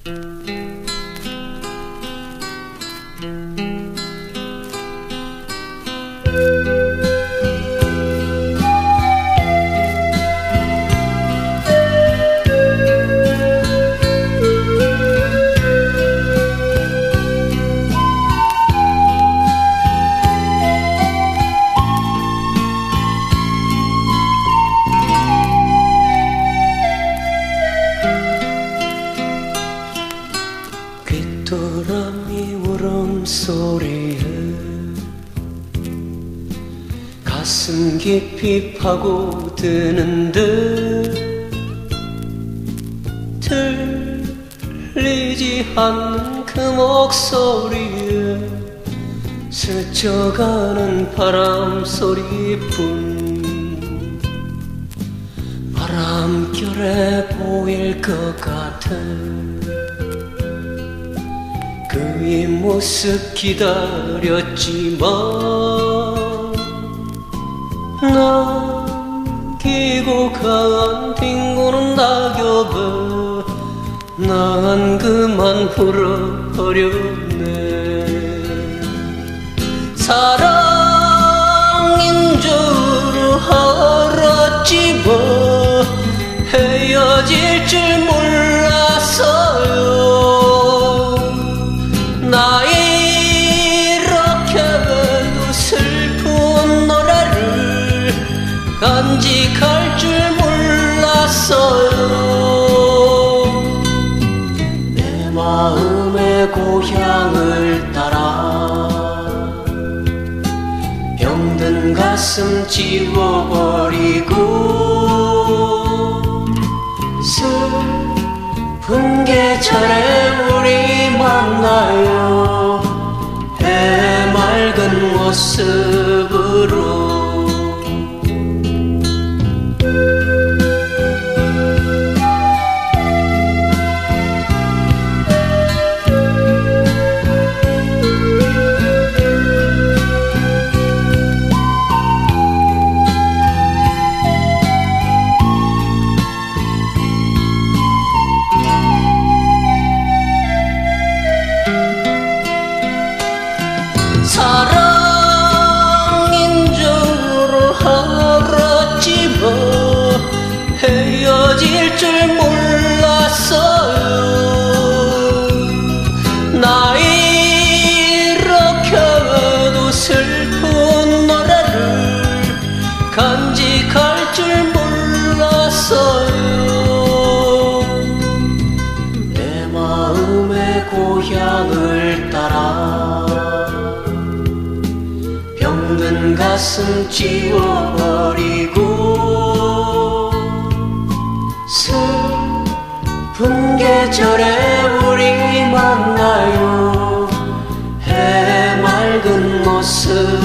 귀뚜라미 울음소리에 가슴 깊이 파고드는 듯 들리지 않는 그 목소리에 스쳐가는 바람 소리뿐 바람결에 보일 것 같은 그의 모습 기다렸지만 남기고 간 뒹구는 낙엽에 난 그만 울어버렸네. 사랑인 줄 알았지만 헤어질 줄 몰랐어요. 나 이렇게도 슬픈 노래를 간직할 줄 몰랐어요. 내 마음의 고향을 따라 병든 가슴 지워버리고 슬픈 계절에 우리 만나요. 해맑은 모습으로 사랑인 줄 알았지만 헤어질 줄 몰랐어요. 나 이렇게도 슬픈 노래를 간직할 줄 몰랐어요. 내 마음의 고향을 따라 병든 가슴 지워버리고 슬픈 계절에 우리 만나요. 해맑은 모습